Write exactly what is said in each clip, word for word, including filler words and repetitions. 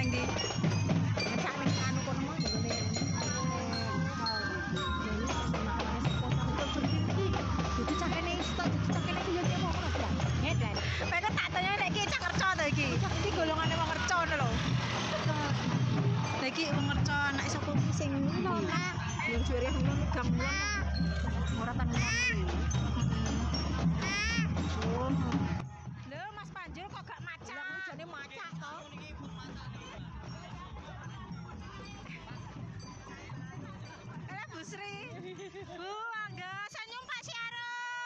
ning ndi? Ngecak ning anu kono mau ngene. Itu cakene stok, itu cakene ku yo mau ora ya. Ngedan. Pada tak tanya nek iki cak kerco to iki. Iki golongane wong kerco lho. Lah iki wong kerco nek sapa sing ngono nak. Yo jare ngono megang ngono. Ora tan ngono. Oh. Lho Mas Panjul kok gak macak? Lah kuwi jane macak to. Lah Bu Sri. Bu Angga senyum Pak Siaro.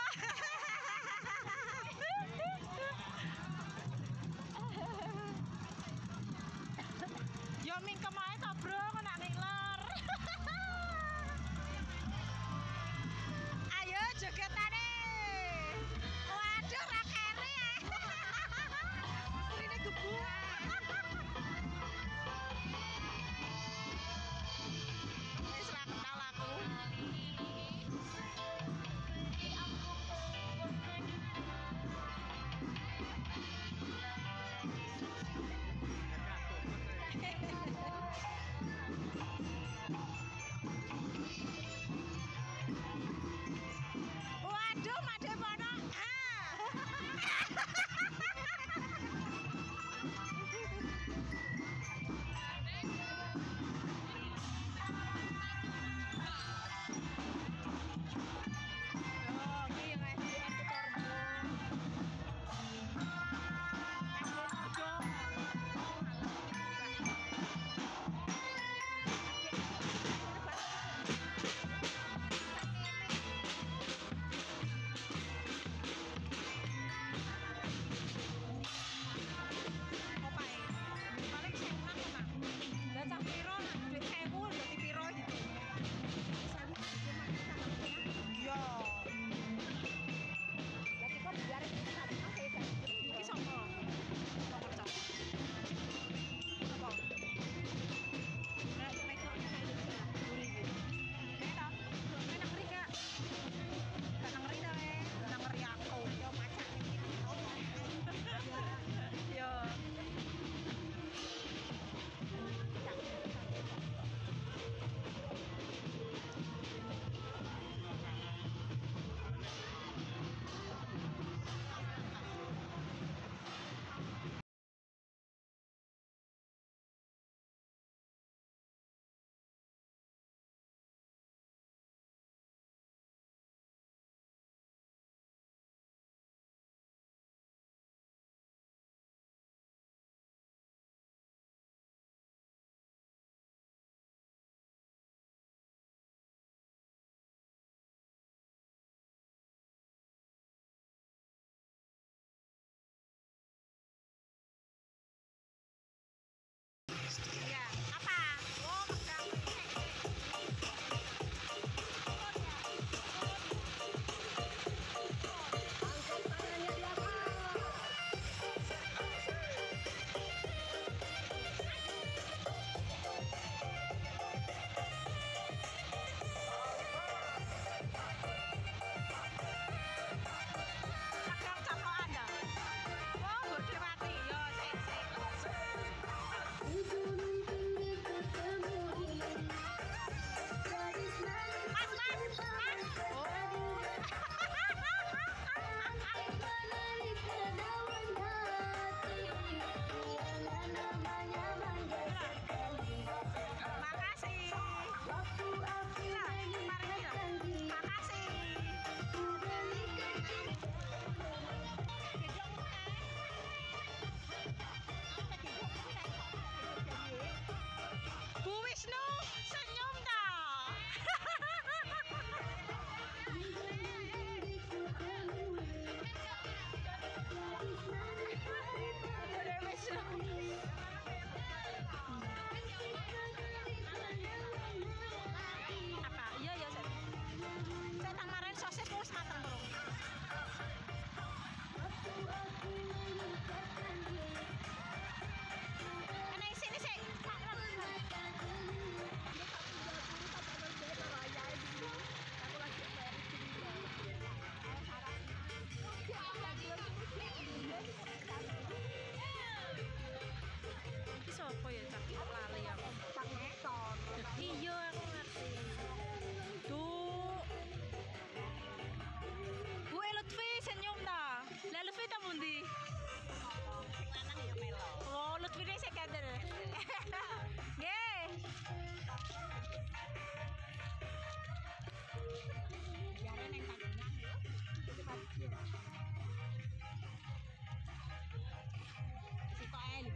Yo mingkem ae to, Bro, kok nak ngiler. Ayo jogetane. Waduh, ra kere ya. Rene gebu. Wis ra kenal aku.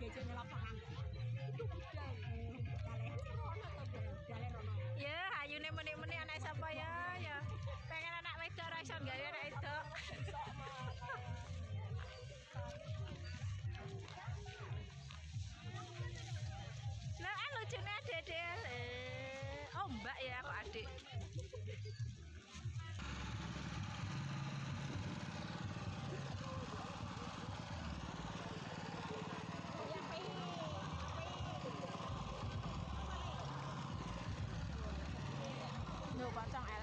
Ya, ayune meni-meni anak sapa ya? Ya. Pengen anak wedok ra iso gawe anak wedok. Lah ah lucune Dede. Eh, oh Mbak ya kok adik. No, pocong El.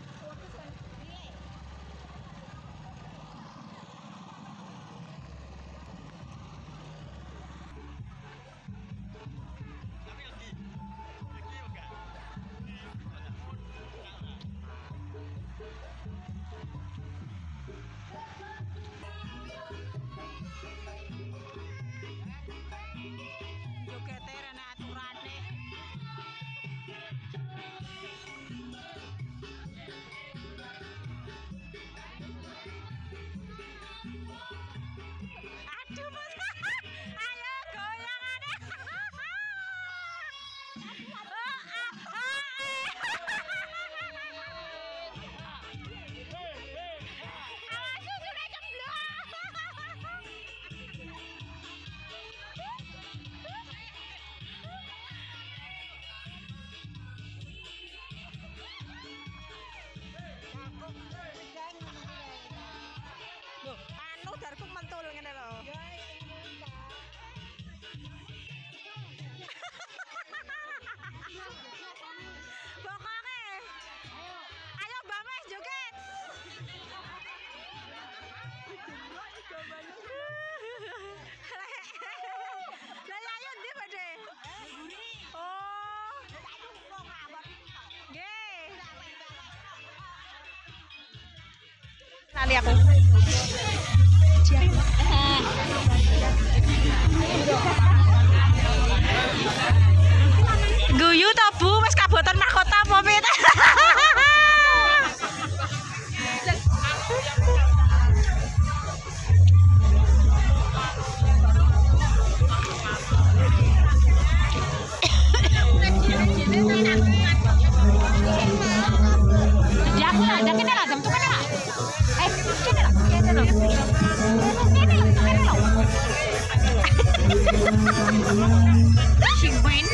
Jogete rene aturane. Aduh, Mas. Ayo goyang ada. Awas sudah cemplung. Loh, anu darku mentul ngene lho. Pokoknya ayo Mbak Mes joget. Lah ya ayo ndi Bade? Oh. Nggih. Lali aku. Guyu to Bu, wis kaboten mahkota apa pit? Ya aku ada kene lah, jam tuh kene lah. Eh, kene lah, kene lah. Kene, kene lah. Singwin.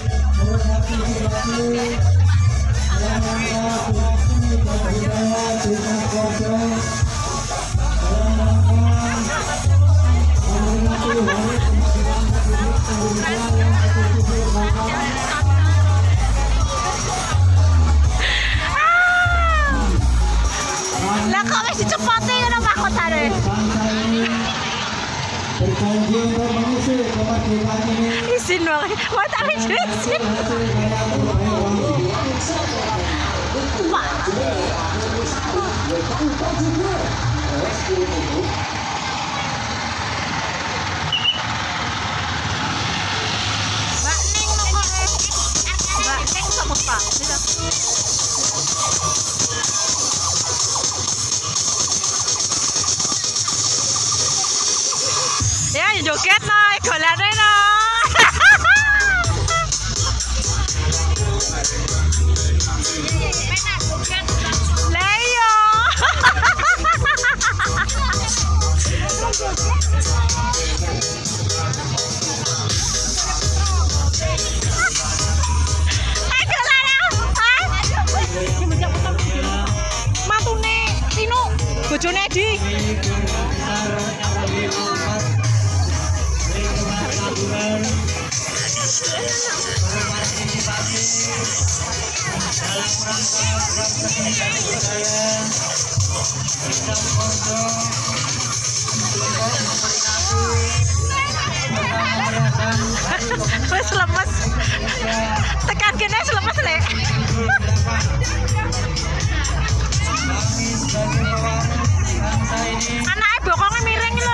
Lah kok wis dicepoti ngono mahkotane. Izin wae, mau tak izin. Mbak Ning kok Mbak Ning sama Pak. Ya joget no, golane no. Lah iya. Mantune Tino, bojone Edi. Wes lemes. Tekan kene wis lemes lek. Anake bokonge miring lho.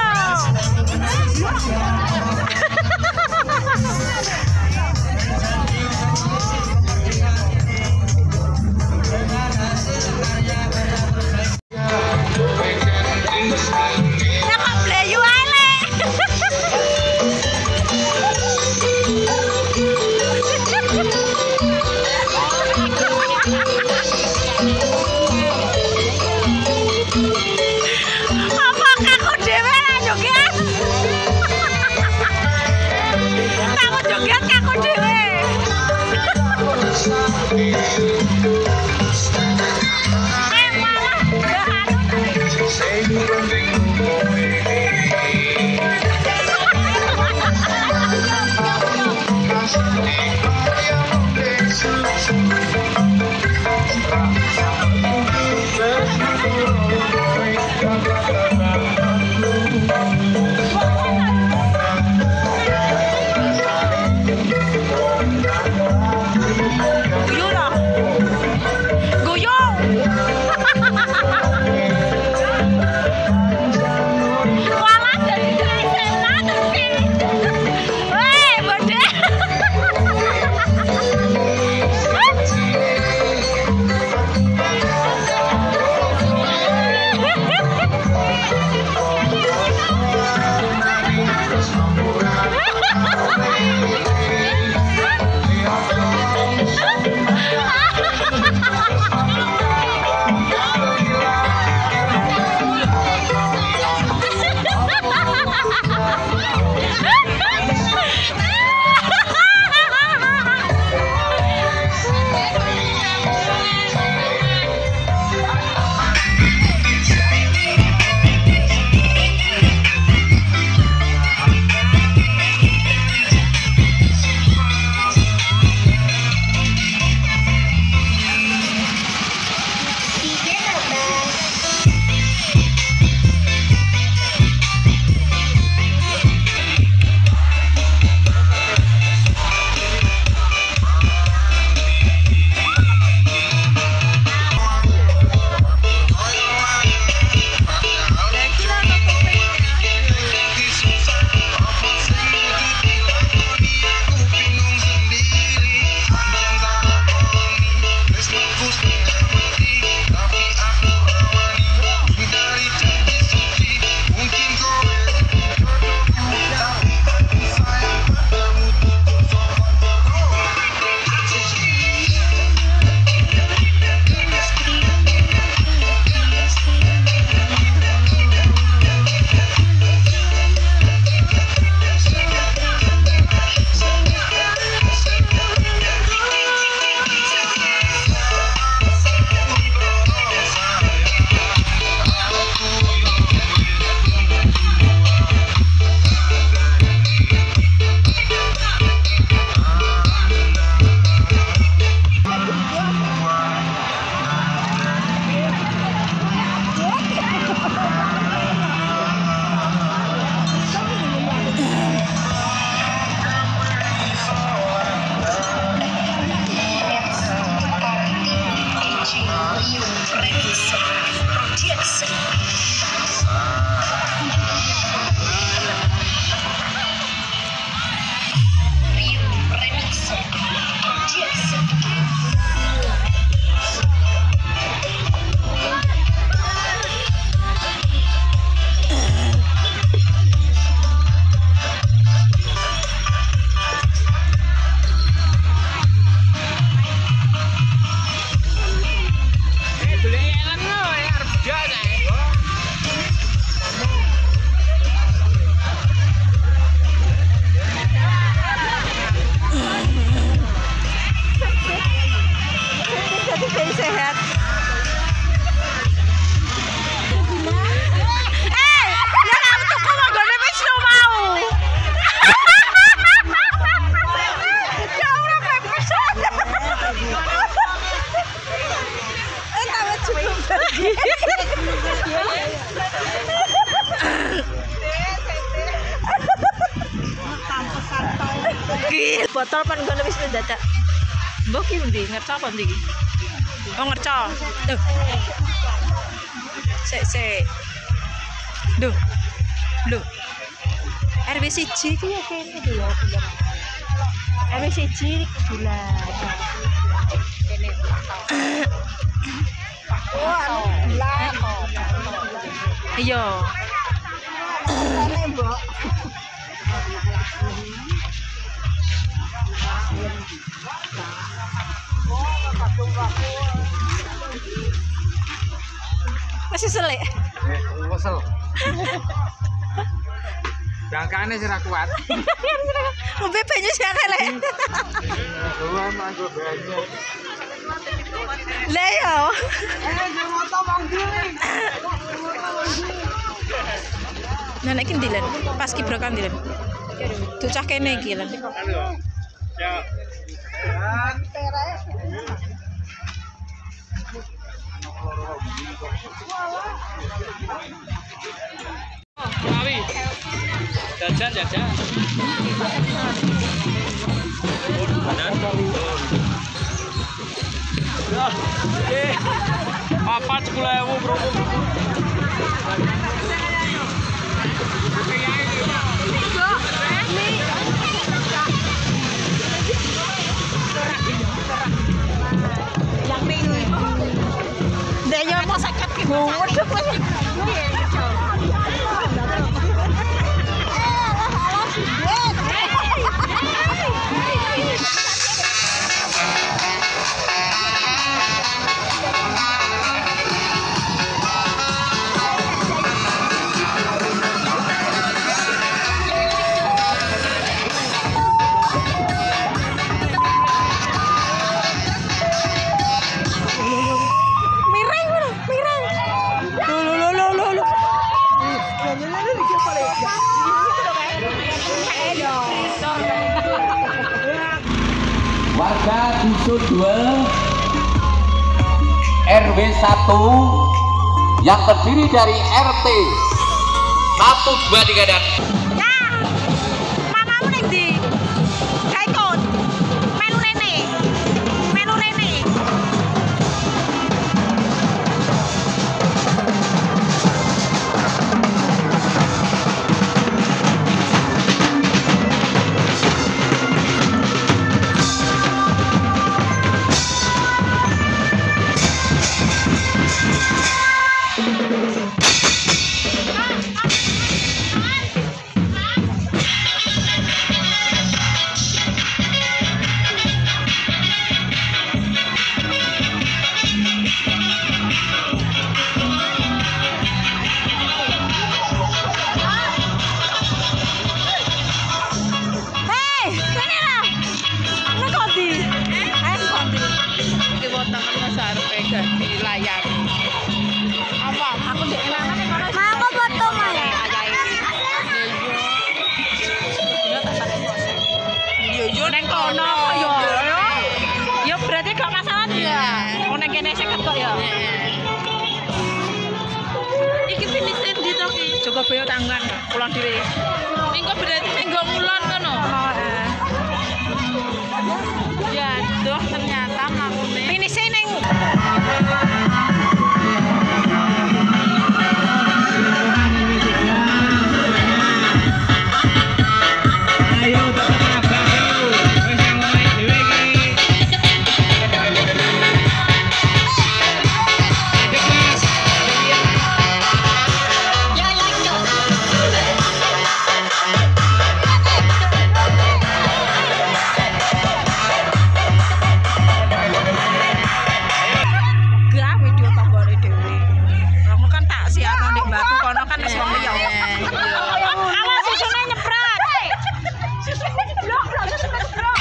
Ya kok bleyu ae lek. joget aku dhewe. Eh malah botol pan ngono wis dadak. Mbok ki ndi ngerca apa ndi iki? Oh ngerca. Duh. Sik sik. Duh. Duh. R W siji iki ya kene iki ya. R W siji bulan. Kene. Oh, anu bulan. Iya. Kene, Mbok. Masih selek. Kesel. Jangkane sira kuat. Ngombe banyu sih akeh lek. Gua manggo banyu. Lah yo. Eh, moto manggiling. Nah nek iki ndilen, pas kibrokan ndilen. Duh cah kene iki lan. Ya. Rawi. Jajan jajan. Ya. Eh. Apa sepuluh ribu bro? Yang ini. Ndek yo mau sakit ki. Waduh. Warga Dusun dua R W satu yang terdiri dari R T satu, dua, tiga dan Nah, mamamu ning ndi? Ga ikut. Melu rene. Melu rene. Hei, kene lah. Nek kondi? Ayo kondi. Iki wotangan Mas arepe ganti layar. Apa? Aku ndek enakane kono. Ma aku foto ma. Yo yo neng kono yo. Ya berarti gak masalah ya. Oh nek kene seket kok ya. Iki finishing di to ki. Coba bayo tanggan pulang dhewe. Minggu berarti minggu ngulon kono. Ya, doh ternyata mlakune. Finishnya ning gak video tanggane dhewe. Kamu kan tak siarno nek mbakku kono kan wis wong liya. Awas susune nyeprat. Susune jeblok, susune jeblok.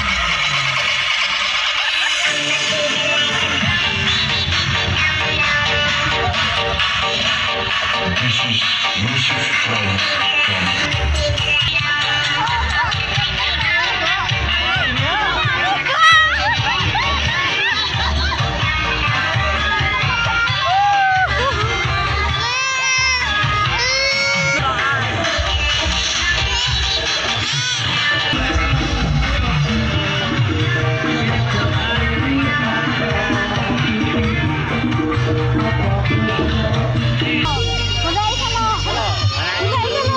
Udah ikan lo. Udah ikan lo.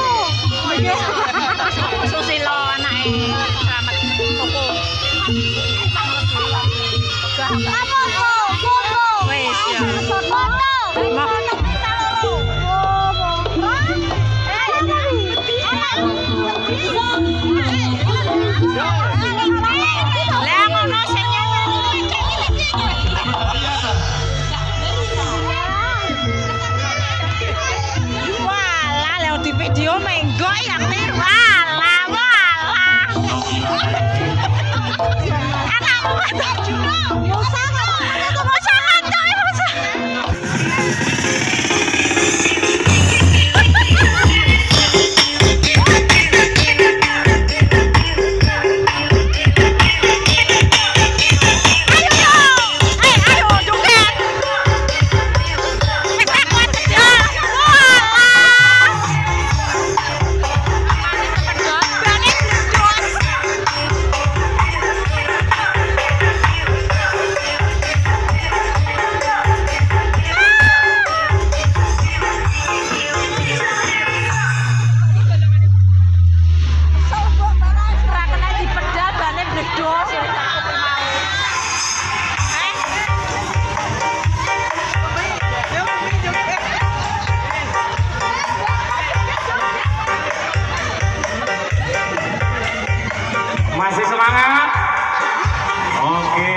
Masih semangat? Oke.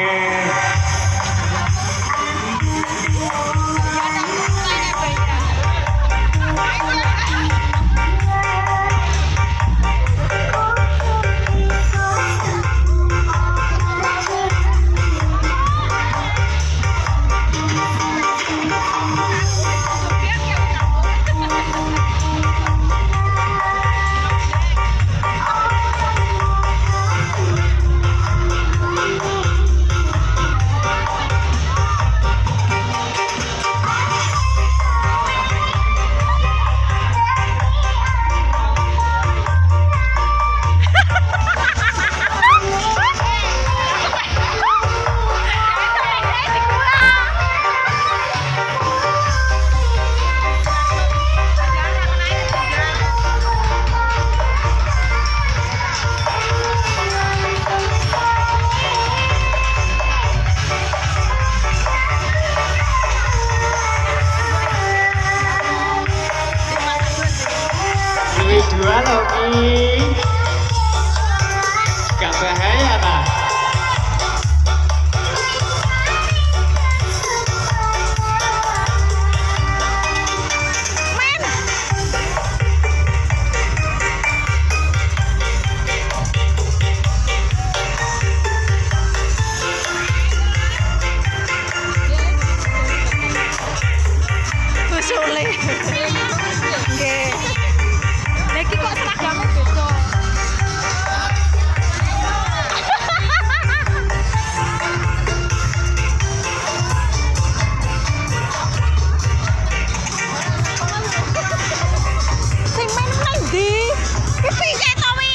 Dua loh Ki, gak bahaya tak? Kusule. Nggih. Lagi kok seragamnya beda. Sing main nang ndi? Ki piye to wi?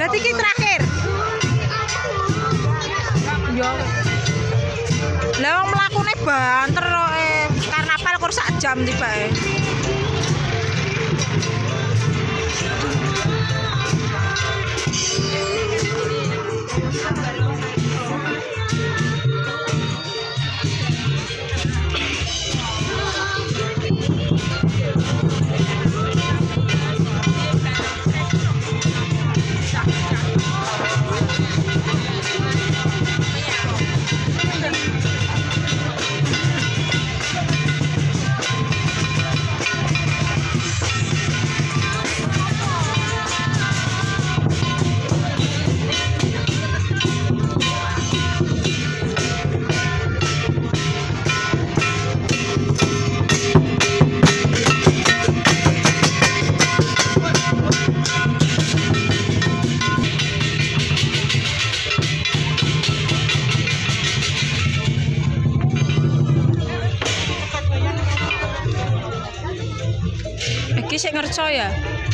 Berarti ki terakhir. Yo. Lah wong mlakune banter kok eh karnaval kur sak jam tibae. Iki sik ngerco ya.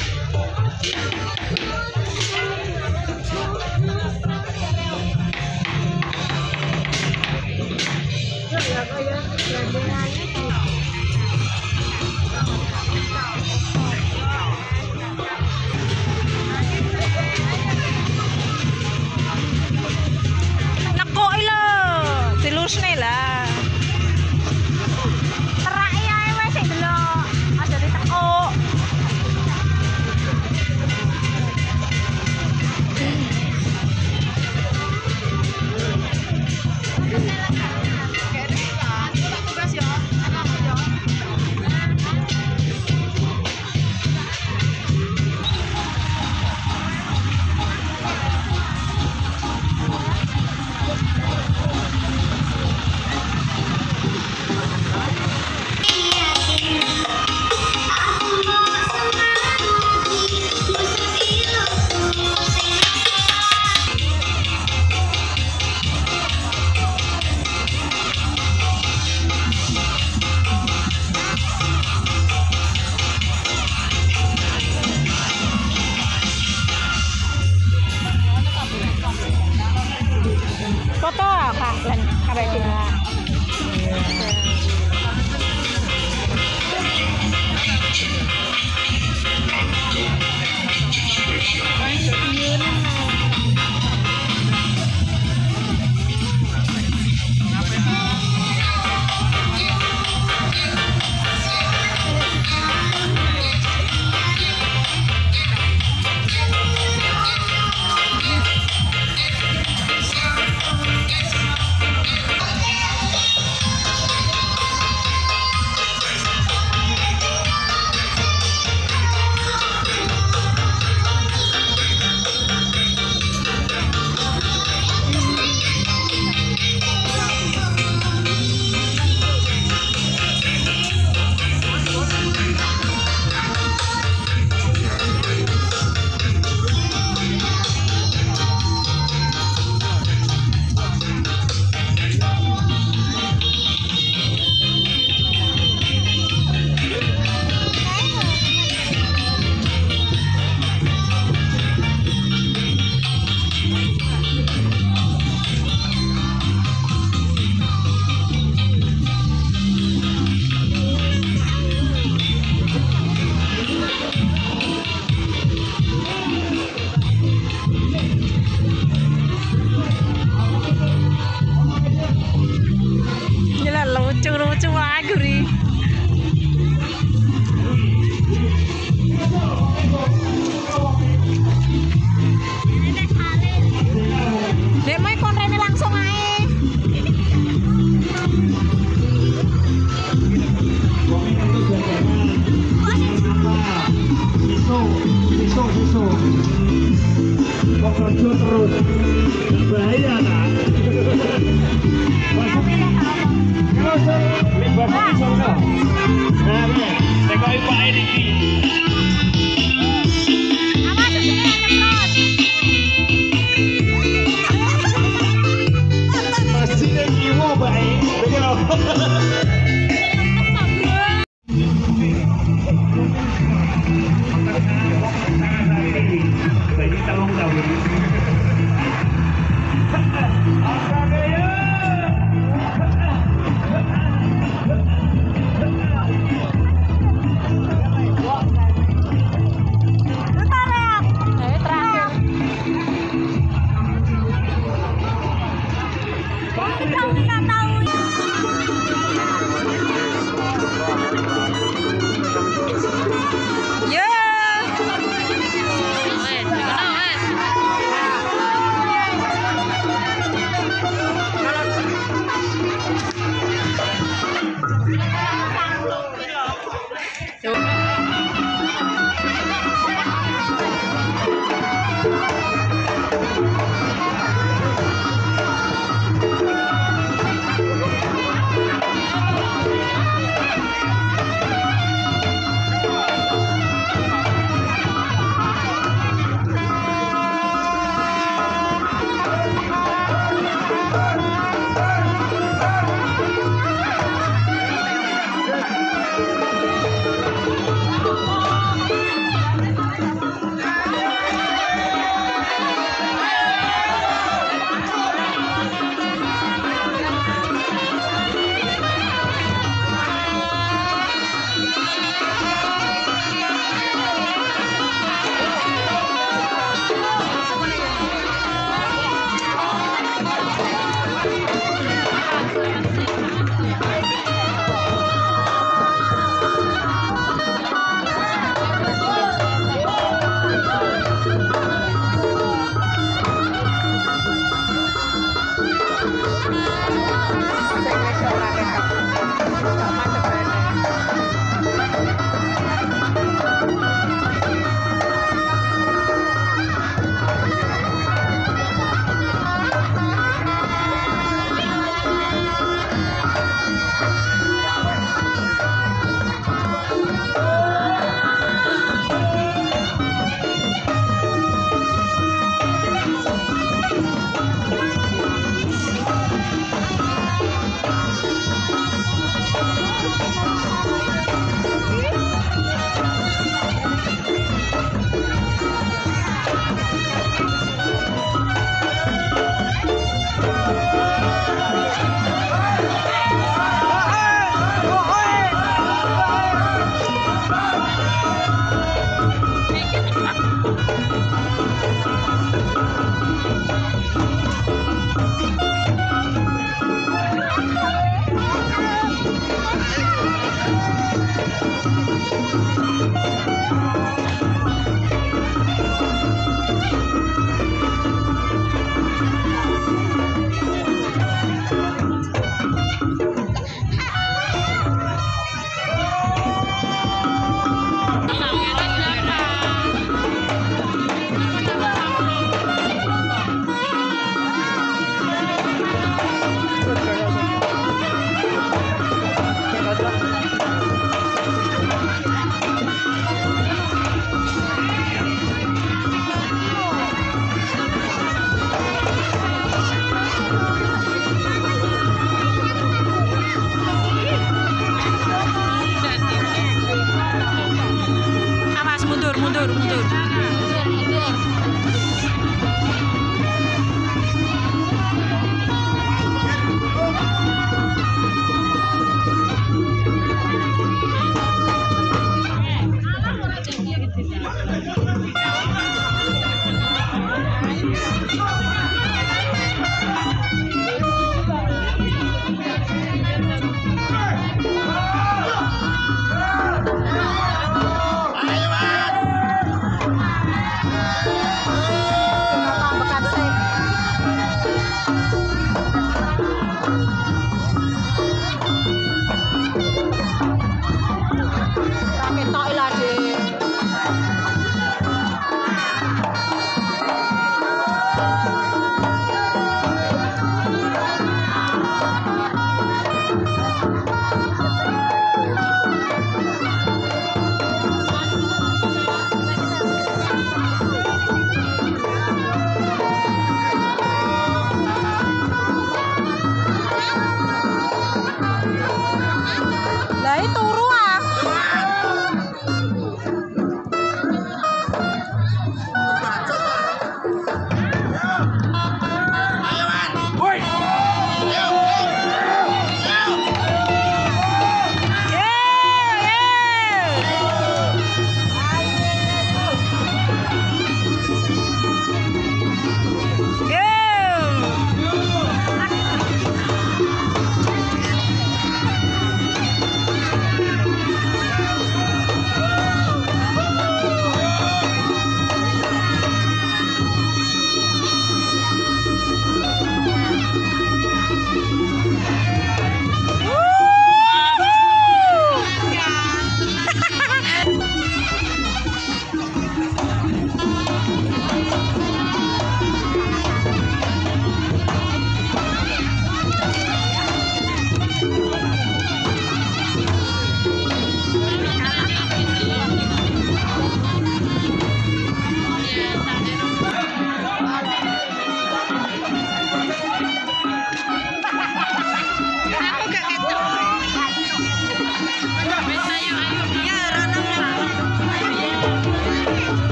Nekoki lho, dilusne lah. Teraki ae wis sik delok. Aja ditekuk. Foto Kak lan kabeh dina. Kami nggak tahu. Ya. Wes, gimana wes?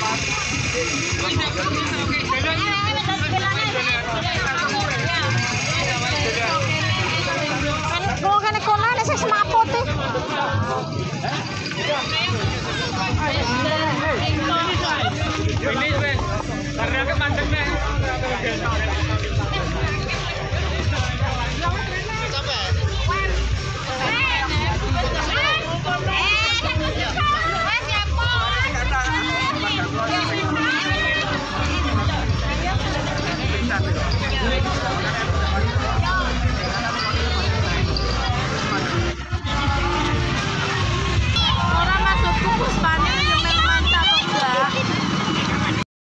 Kan kene kono nek sing semaput e.